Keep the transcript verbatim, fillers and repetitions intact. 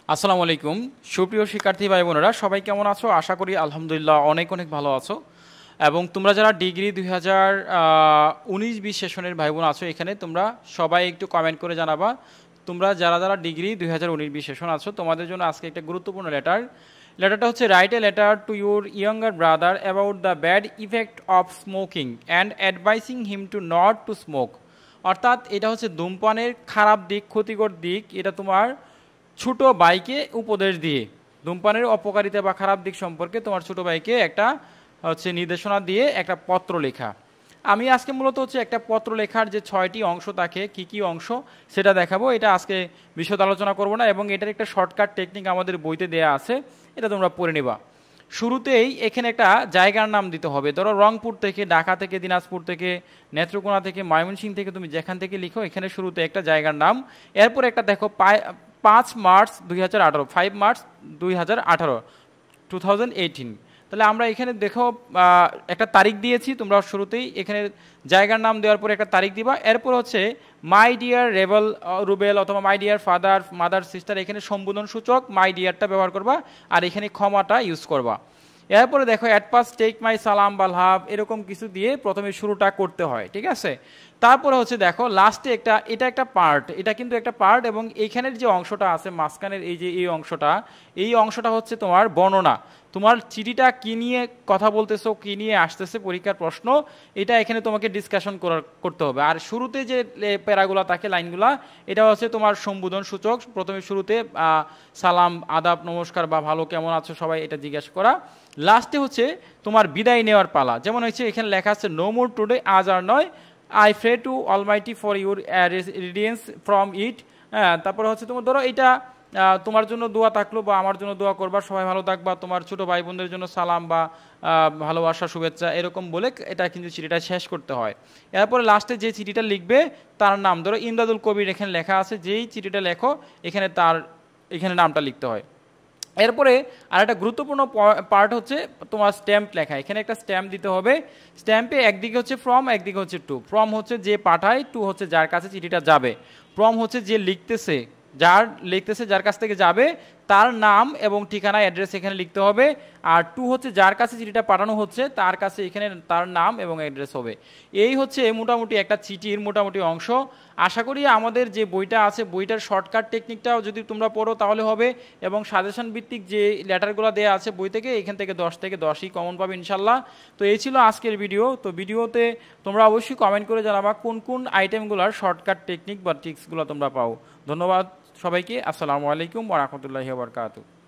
আসসালামু আলাইকুম সুপ্রিয় শিক্ষার্থী ভাই বোনেরা সবাই কেমন আছো আশা করি আলহামদুলিল্লাহ অনেক অনেক ভালো আছো এবং তোমরা যারা ডিগ্রি দুই হাজার উনিশ বিশ সেশনের ভাই বোন আছো এখানে তোমরা সবাই একটু কমেন্ট করে জানাবা তোমরা যারা যারা ডিগ্রি দুই হাজার উনিশ বিশ সেশন আছো তোমাদের জন্য আজকে একটা গুরুত্বপূর্ণ লেটার লেটারটা হচ্ছে write a letter to your younger brother about the bad effect of smoking and advising him to not to smoke. অর্থাৎ এটা হচ্ছে ধূমপানের খারাপ দিক ক্ষতিকর দিক এটা তোমার ছোট ভাইকে উপদেশ দিয়ে ধূমপানের অপকারিতা বা খারাপ দিক সম্পর্কে তোমার ছোট ভাইকে একটা হচ্ছে নির্দেশনা দিয়ে একটা পত্র লেখা। আমি আজকে মূলত হচ্ছে একটা পত্র লেখার যে ছয়টি অংশ থাকে কি কি অংশ সেটা দেখাবো। এটা আজকে বিশদ আলোচনা করব না এবং এটার একটা শর্টকাট টেকনিক আমাদের বইতে দেয়া আছে, এটা তোমরা পড়ে নিবা। শুরুতেই এখানে একটা জায়গার নাম দিতে হবে। ধরো রংপুর থেকে, ঢাকা থেকে, দিনাজপুর থেকে, নেত্রকোনা থেকে, ময়মনসিংহ থেকে, তুমি যেখান থেকে লিখো এখানে শুরুতে একটা জায়গার নাম। এরপর একটা দেখো পাঁচ মার্চ দুই হাজার আঠারো ফাইভ মার্চ দুই হাজার আঠারো টু থাউজেন্ড এইটিন। তাহলে আমরা এখানে দেখো একটা তারিখ দিয়েছি, তোমরা শুরুতেই এখানে জায়গার নাম দেওয়ার পরে একটা তারিখ দিবা। এরপর হচ্ছে মাই ডিয়ার রেবেল রুবেল অথবা my dear father mother sister, এখানে সম্বোধন সূচক মাই ডিয়ারটা ব্যবহার করবা আর এখানে ক্ষমাটা ইউজ করবা। এরপরে দেখো অ্যাট পাস টেক মাই সালাম বালহাব এরকম কিছু দিয়ে প্রথমে শুরুটা করতে হয়, ঠিক আছে। তারপরে হচ্ছে দেখো লাস্টে একটা এটা একটা পার্ট, এটা কিন্তু একটা পার্ট এবং এইখানের যে অংশটা আছে মাঝখানের এই যে এই অংশটা এই অংশটা হচ্ছে তোমার বর্ণনা। তোমার চিঠিটা কী নিয়ে কথা বলতেছো, কী নিয়ে আসতেছে পরীক্ষার প্রশ্ন, এটা এখানে তোমাকে ডিসকাশন করতে হবে। আর শুরুতে যে প্যারাগুলা থাকে লাইনগুলা এটা হচ্ছে তোমার সম্বোধন সূচক, প্রথমে শুরুতে সালাম আদাব নমস্কার বা ভালো কেমন আছো সবাই এটা জিজ্ঞাসা করা। লাস্টে হচ্ছে তোমার বিদায় নেওয়ার পালা, যেমন হচ্ছে এখানে লেখা আছে নো মোর টুডে, আজ আর নয়, I pray to Almighty for your riddance from it. হ্যাঁ, তারপরে হচ্ছে তোমার ধরো এটা তোমার জন্য দোয়া থাকলো বা আমার জন্য দোয়া করবা, সবাই ভালো থাকবা, তোমার ছোট ভাই বোনদের জন্য সালাম বা ভালোবাসা শুভেচ্ছা এরকম বলে এটা কিন্তু চিঠিটা শেষ করতে হয়। এরপরে লাস্টে যে চিঠিটা লিখবে তার নাম, ধরো ইমদাদুল কবির এখানে লেখা আছে, যেই চিঠিটা লেখো এখানে তার এখানে নামটা লিখতে হয়। এরপরে আর একটা গুরুত্বপূর্ণ পার্ট হচ্ছে তোমার স্ট্যাম্প লেখা, এখানে একটা স্ট্যাম্প দিতে হবে। স্ট্যাম্পে একদিকে হচ্ছে ফ্রম একদিকে হচ্ছে টু। ফ্রম হচ্ছে যে পাঠায়, টু হচ্ছে যার কাছে চিঠিটা যাবে। ফ্রম হচ্ছে যে লিখতেছে, যার লিখতেছে যার কাছ থেকে যাবে তার নাম এবং ঠিকানা অ্যাড্রেস এখানে লিখতে হবে। আর টু হচ্ছে যার কাছে চিঠিটা পাঠানো হচ্ছে তার কাছে এখানে তার নাম এবং অ্যাড্রেস হবে। এই হচ্ছে মোটামুটি একটা চিঠির মোটামুটি অংশ। আশা করি আমাদের যে বইটা আছে বইটার শর্টকাট টেকনিকটাও যদি তোমরা পড়ো তাহলে হবে এবং সাজেশন ভিত্তিক যে লেটারগুলো দেওয়া আছে বই থেকে এখান থেকে দশ থেকে দশই কমন পাবে ইনশাল্লাহ। তো এই ছিল আজকের ভিডিও। তো ভিডিওতে তোমরা অবশ্যই কমেন্ট করে জানাবা কোন কোন আইটেমগুলোর শর্টকাট টেকনিক বা ট্রিক্সগুলো তোমরা পাও। ধন্যবাদ সবাইকে। আসসালামু আলাইকুম ওয়া রাহমাতুল্লাহি ওয়া বারাকাতুহু।